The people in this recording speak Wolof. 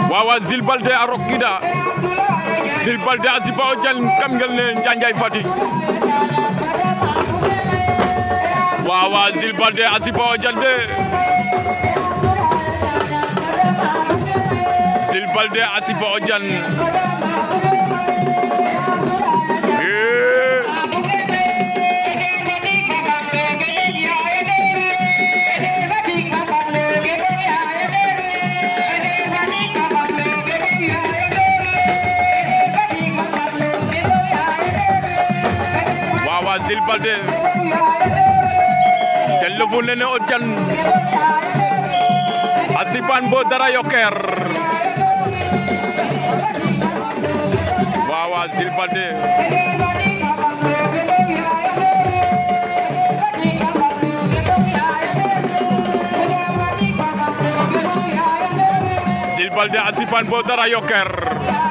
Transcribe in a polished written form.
wawa Jules Baldé a rokida Jules Baldé a sipa o jan kam ngel ne Njanjay Fatick wawa Jules Baldé a sipa o jan de Jules Baldé a sipa o jan Jules Baldé telephone nene o jan asipan bo dara yoker wawa Jules Baldé Jules Baldé asipan bo dara yoker